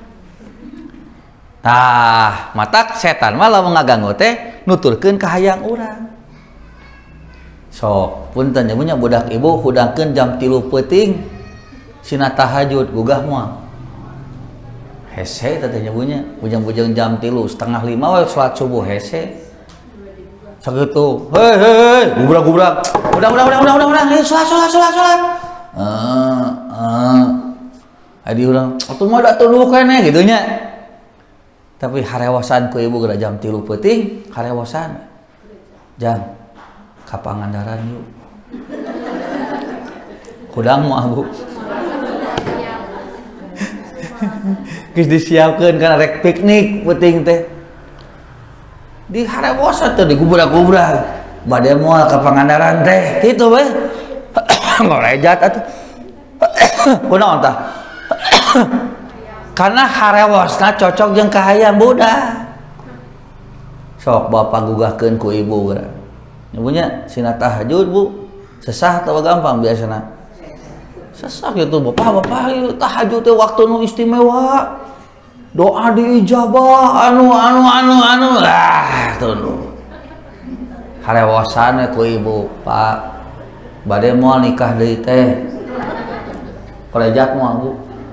A: Tah, matak setan mah lamun ngaganggu teh nuturkeun ka hayang urang. Sok, punten nya budak ibu hudangkeun jam 3 peuting. Sina tahajud gugah moal. Hese teh nya bunya, bujang-bujang jam 3:30 we salat subuh hese. Sakitu, hei, gubrak. Udah, salat. Adi urang, atuh mah da tuluh keneh gitu nya. Tapi harewasan ku ibu geura jam 3 peuting, harewasan. Jam ka Pangandaran yuk. Kudang moal Bu. Geus disiapkeun kan rek piknik peuting teh. Di harewasan teh digubrak-gubrak. Bade moal ka Pangandaran teh, kitu we. Ngorejat atuh. Kunaon tah? Karena harewasna cocok jeung kahayang budak. Sok bapak gugahkeun ku ibu geura. Ibunya sina tahajud Bu. Sesah atau gampang biasana? Sesah gitu bapak ieu tahajud teh waktu nu istimewa. Doa diijabah anu. Tuh. Harewasan ku ibu, Pak. Bade moal nikah deui teh. Korejat moal Bu.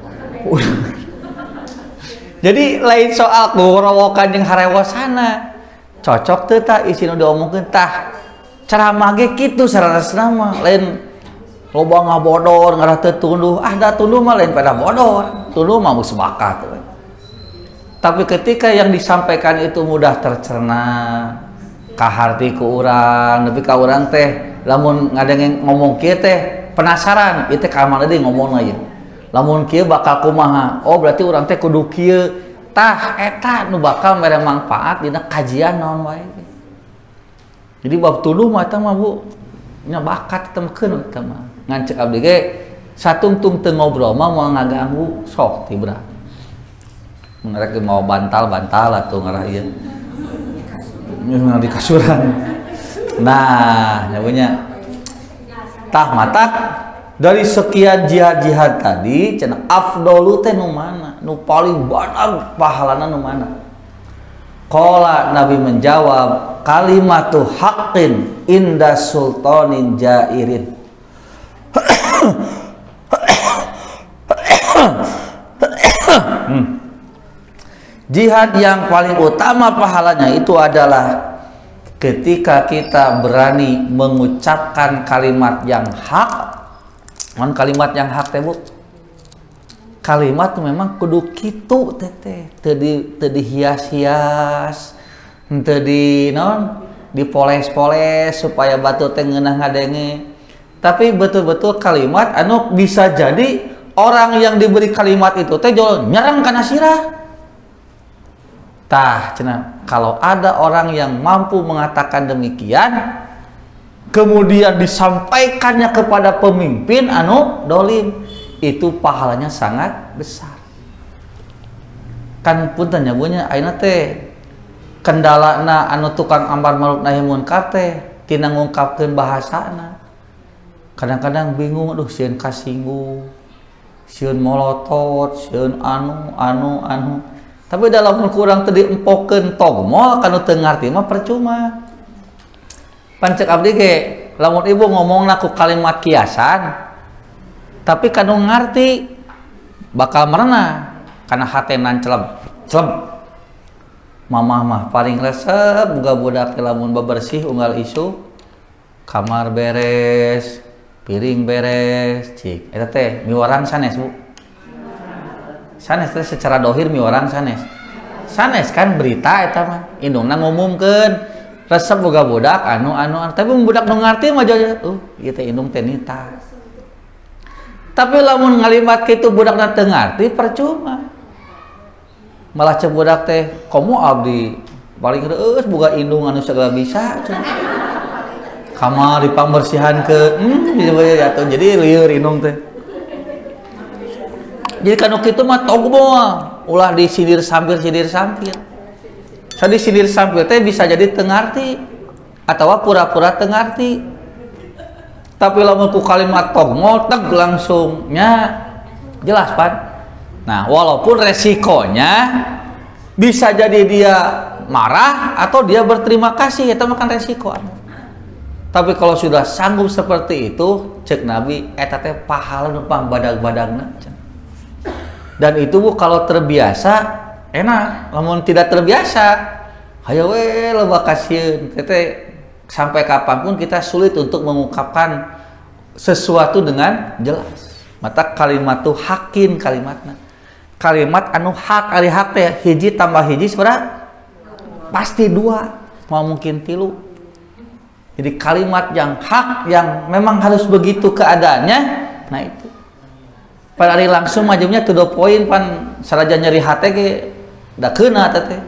A: Jadi lain soal gorowokan jeung harewasana. Cocok teu tah isi nu diomongkeun tah. Ceramah ge kitu sarasna mah lain loba ngabodor ngarah teu tunduh. Da tunduh mah lain pada bodor. Tunduh mah geus bakat we. Tapi ketika yang disampaikan itu mudah tercerna ka harti ku urang, nepi ka urang teh lamun ngadenge ngomong kieu teh penasaran, ieu teh ka mana deui ngomongna ieu. Lamun kieu bakal kumaha? Oh berarti urang teh kudu kieu. Tah eta nu bakal mere manfaat dina kajian naon wae. Jadi bab tuluh mah eta mah Bu, nya bakat temkeun eta mah. Ngan ceuk abdi ge satungtung teu ngobrol mah moal ngaganggu sok ti bra. Mun rek mau bantal atuh ngarah ieu. Ngeunah di kasuran. Nah, nyabunya tah matak dari sekian jihad tadi cenah afdalu teh nu mana? Nu paling badag pahalana nu mana? Qala Nabi menjawab kalimatu haqqin inda sultanin jairin. Jihad yang paling utama pahalanya itu adalah ketika kita berani mengucapkan kalimat yang hak. Mon kalimat yang hak teh Bu. Kalimat memang kudu kitu teh teu dihias-hias, teu di naon dipoles-poles supaya batu teh ngeunah ngadenge. Tapi betul-betul kalimat anu bisa jadi orang yang diberi kalimat itu teh jol nyerang kana sirah. Tah cenah kalau ada orang yang mampu mengatakan demikian kemudian disampaikannya kepada pemimpin anu dolim, itu pahalanya sangat besar. Kan punten nya bunya ayeuna teh kendalana anu tukang amar ma'ruf nahi munkar teh tina ngungkapkeun bahasana. Kadang-kadang bingung, aduh sieun kasinggung, sieun molotot, sieun anu. Tapi dalam kurang teu diempokeun togmol kanu teu ngarti mah percuma. Pancek abdi ge lamun ibu ngomongna ku kalimat kiasan tapi kanu ngarti bakal merena karena hatenan celeb. Mamah mah paling resep boga budak lamun bebersih unggal isu kamar beres, piring beres, cik eta teh miwarang sanes Bu. Sanes teh secara dohir miwarang sanes kan berita eta mah indungna ngumumkeun resep boga budak anu tapi budak nu ngarti mah aja ieu teh indung teh nita. Tapi lamun ngalimat kitu budakna teu ngarti percuma. Malah cek budak teh komo abdi paling reueus boga indung anu segala bisa. Kamar dipambersihan ke jadi lieur indung teh. Jadi kanu kitu mah togbo ulah disindir sampir. Tadi sindir sampir teh bisa jadi teu ngarti atau pura-pura teu ngarti. Tapi lamun ku kalimat togmo teg langsungnya jelas pan. Nah, walaupun resikonya bisa jadi dia marah atau dia berterima kasih, itu makan resiko. Tapi kalau sudah sanggup seperti itu, cek Nabi eta teh pahala numpang badag-badagna. Dan itu Bu kalau terbiasa enak, namun tidak terbiasa hayo we loba kasieun teh sampai kapanpun kita sulit untuk mengungkapkan sesuatu dengan jelas. Mata kalimat tuh hakin kalimatna. Kalimat anu hak ari hak teh hiji tambah hiji seberapa? Pasti 2, mau mungkin 3. Jadi kalimat yang hak yang memang harus begitu keadaannya, nah itu. Pada hari langsung majemnya to the point pan saraja nyeri hate ge da keuna teh.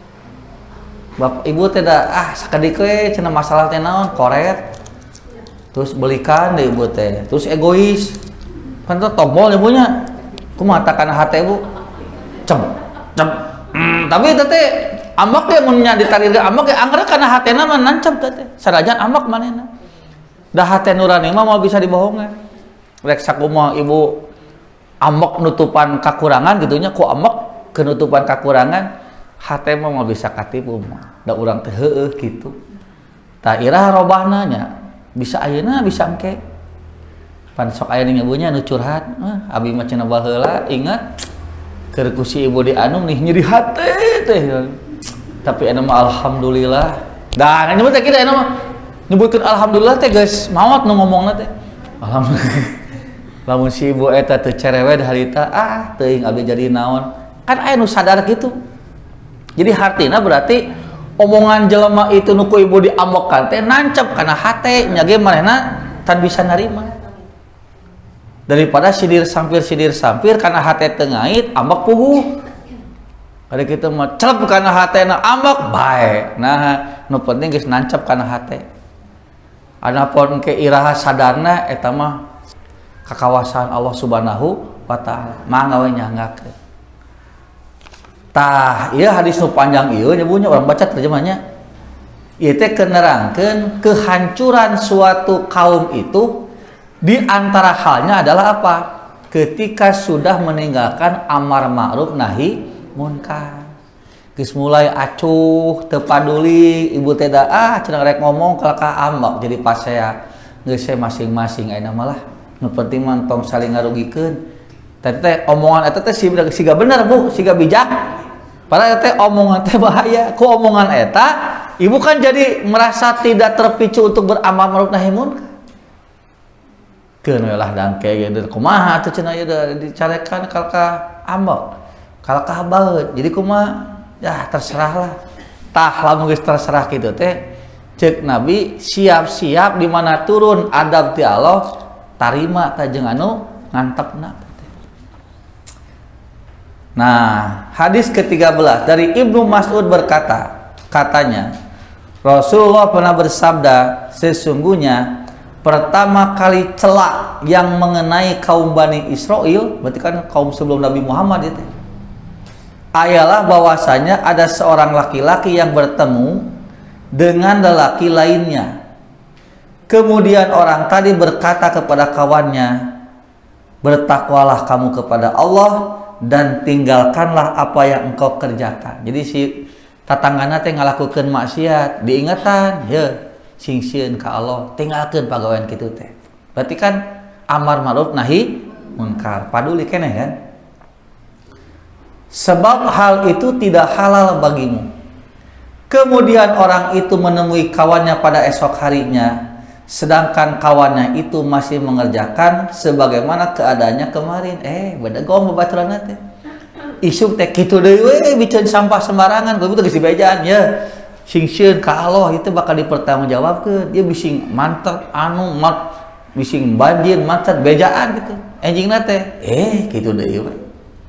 A: Bapak ibu teh da sakadikeun we cenah masalah teh naon koret. Terus belikan deh ibu teh. Terus egois. Pan teh tombol ibunya. Kumaha kana hate ibu? Cem. Tapi teh ambak teh mun nya ditarir ambak ge angger kana hatena mah nancep teh. Sarajan ambak manehna. Da hate nurani mah mau bisa dibohongan. Rek sakumaha ibu ambek nutupan kekurangan gitunya ku ambek kenutupan kekurangan hate mah bisa katipu mah da urang teh heueuh kitu tah irah robahna nya bisa ayeuna bisa engke pan sok aya ning ibunya nu curhat abi mah cenah baheula ingat keur ku si ibu di anu nih nyeri hate teh tapi anu mah alhamdulillah da nyebut teh kitu anu mah nyebutkeun alhamdulillah teh geus maot nu ngomongna teh alhamdulillah. Lamun si ibu eta teu cerewet harita teuing abdi jadi naon kan aya nu sadar gitu. Jadi hartina berarti omongan jelema itu nu ku ibu diambokkan teh nancep kana hate nya ge manehna tan bisa narima. Daripada sidir sampir kana hate teu ngait ambek puguh. Ari kitu mah celep kana hatena ambek bae. Nah, nu penting geus nancep kana hate. Anapun ke iraha sadarna eta mah kekawasan Allah Subhanahu wa ta'ala mangga we nyanggakeun. Tah ieu hadis nu panjang ieu nyebunya orang baca terjemahnya. Ieu teh kenerangkeun kehancuran suatu kaum itu di antara halnya adalah apa? Ketika sudah meninggalkan amar ma'ruf nahi munkar. Geus mulai acuh teu paduli ibu teh da cenah rek ngomong ka ambak jadi pasea geus masing-masing ayeuna malah nu penting mah tong saling ngarugikeun. Teh omongan eta teh siga bener Bu, siga bijak. Padahal teh omongan teh bahaya. Ku omongan eta, ibu kan jadi merasa tidak terpicu untuk beramal ma'ruf nahi munkar. Keun we lah dangke ge kumaha atuh cenah ieu dicarekan kalka ambek. Kalka baeut. Jadi kumaha? Ya terserah lah. Tah lamun geus terserah kitu teh ceuk Nabi siap-siap di mana turun adab ti Allah tarima tajeng anu ngantepna. Nah, hadis ke-13 dari Ibnu Mas'ud berkata, katanya Rasulullah pernah bersabda, sesungguhnya pertama kali celak yang mengenai kaum Bani Israel, berarti kan kaum sebelum Nabi Muhammad itu, ayalah bahwasanya ada seorang laki-laki yang bertemu dengan lelaki lainnya. Kemudian orang tadi berkata kepada kawannya, bertakwalah kamu kepada Allah dan tinggalkanlah apa yang engkau kerjakan. Jadi si tatanggana teh ngalakukeun maksiat, diingetan, ya sing-sieun ka Allah, tinggalkeun pagawean kitu teh. Berarti kan amar ma'ruf nahi munkar, paduli keneh kan? Sebab hal itu tidak halal bagimu. Kemudian orang itu menemui kawannya pada esok harinya, sedangkan kawannya itu masih mengerjakan sebagaimana keadaannya kemarin. Beda gong babaturanna teh. Isuk teh kitu deui we biceun sampah sembarangan, kudu geus dibejaan ya. sing sieun ka Allah itu bakal dipertanggungjawabkeun. Dia bising mantep bising banjir macet bejaan gitu. Enjingna teh kitu deui we.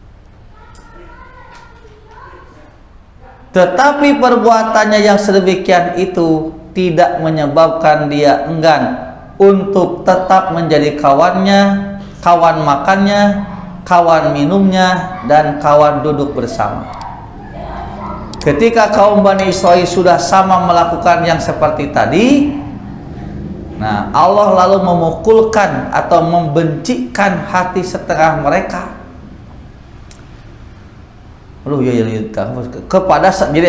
A: Tetapi perbuatannya yang sedemikian itu tidak menyebabkan dia enggan untuk tetap menjadi kawannya, kawan makannya, kawan minumnya, dan kawan duduk bersama. Ketika kaum Bani Israil sudah sama melakukan yang seperti tadi, nah Allah lalu memukulkan atau membencikan hati setengah mereka. Kepada jadi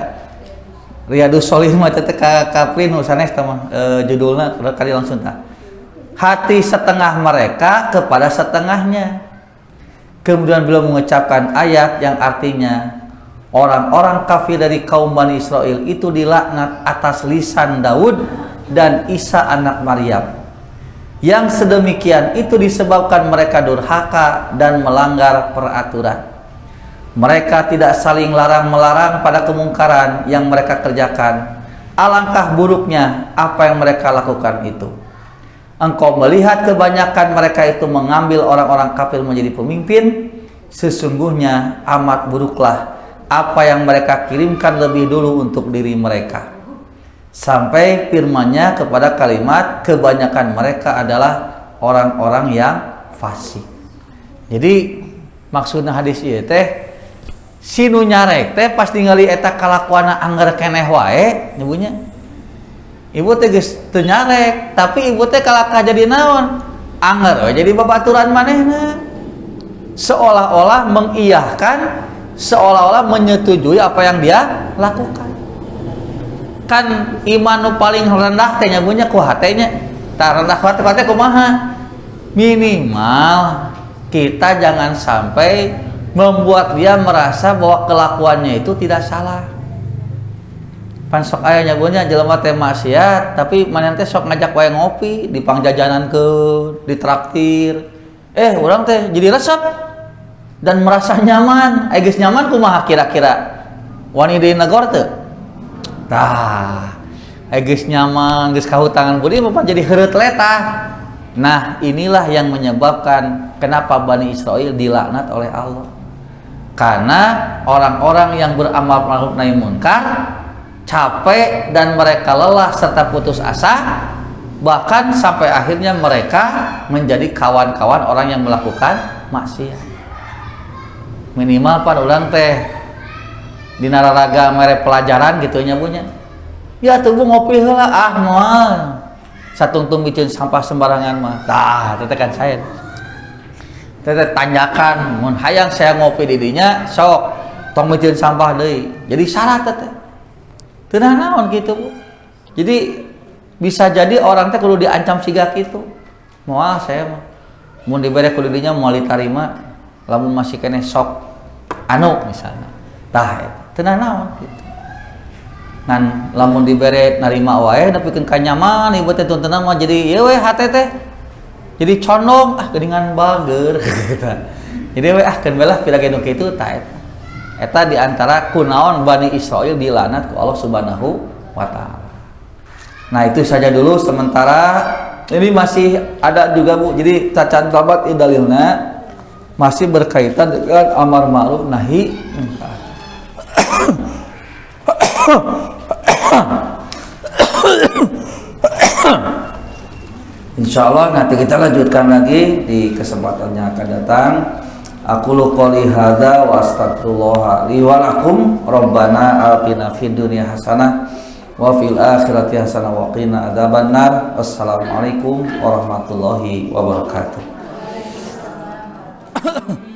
A: Riyadus Shalihin mah teh kaprin sanes tah judulna kali langsung tah. Hati setengah mereka kepada setengahnya. Kemudian beliau mengucapkan ayat yang artinya orang-orang kafir dari kaum Bani Israil itu dilaknat atas lisan Daud dan Isa anak Maryam. Yang sedemikian itu disebabkan mereka durhaka dan melanggar peraturan. Mereka tidak saling larang-melarang pada kemungkaran yang mereka kerjakan. Alangkah buruknya apa yang mereka lakukan itu. Engkau melihat kebanyakan mereka itu mengambil orang-orang kafir menjadi pemimpin. Sesungguhnya amat buruklah apa yang mereka kirimkan lebih dulu untuk diri mereka. Sampai firman-Nya kepada kalimat kebanyakan mereka adalah orang-orang yang fasik. Jadi maksudnya hadis ieu teh si nu nyarek teh pas ningali eta kalakuana anggar keneh wae nyebutnya. Ibu teh geus teu nyarek, tapi ibu teh kalakah jadi naon? Anggar we jadi babaturan manehna. Seolah-olah mengiyahkan, seolah-olah menyetujui apa yang dia lakukan. Kan iman nu paling rendah teh nyabunya ku hatenya. Tah rendah hati kumaha? Minimal kita jangan sampai membuat dia merasa bahwa kelakuannya itu tidak salah. Pan sok aya nyagonya jelema teh maksiat, tapi maneh teh sok ngajak wae ngopi, dipangjajanankeun, ditraktir. Urang teh jadi resep dan merasa nyaman. Geus nyaman kumaha kira-kira? Wani deui negor teu? Tah, geus nyaman, geus kahutangan budi mah jadi heureut letah. Nah, inilah yang menyebabkan kenapa Bani Israil dilaknat oleh Allah. Karena orang-orang yang beramal ma'ruf nahi munkar capek dan mereka lelah serta putus asa, bahkan sampai akhirnya mereka menjadi kawan-kawan orang yang melakukan maksiat. Minimal pan ulang teh di nararaga mere pelajaran gitu nya punya. Ya tubuh ngopi heula moal. Satungtung biceun sampah sembarangan mah. Tah, teh kan saya. Tete tanjakan mun hayang saya ngopi di dinya sok tong meujeun sampah deui. Jadi syarat teh. Teu naon kitu, Bu. Jadi bisa jadi orang teh kudu diancam siga kitu. Moal saya mah mun dibere ku dinya moal ditarima lamun masih keneh sok anu misalnya. Tah teu naon kitu. Ngan lamun dibere narima wae nepikeun ka nyaman ieu teh tuntunan mah jadi ieu we hate teh jadi condong geuningan bager jadi we keun belah pirage nu kitu tah eta di antara kunaon Bani Israil dilaknat ku Allah Subhanahu wa taala. Nah, itu saja dulu sementara. Ini masih ada juga, Bu. Jadi cacan babat dalilna masih berkaitan dengan amar ma'ruf nahi munkar. Insyaallah nanti kita lanjutkan lagi di kesempatan yang akan datang. Aqulu qouli hadza wa astaghfirullah li wa lakum. Rabbana atina fid dunya hasanah wa fil akhirati hasanah wa qina adzabannar. Assalamualaikum warahmatullahi wabarakatuh.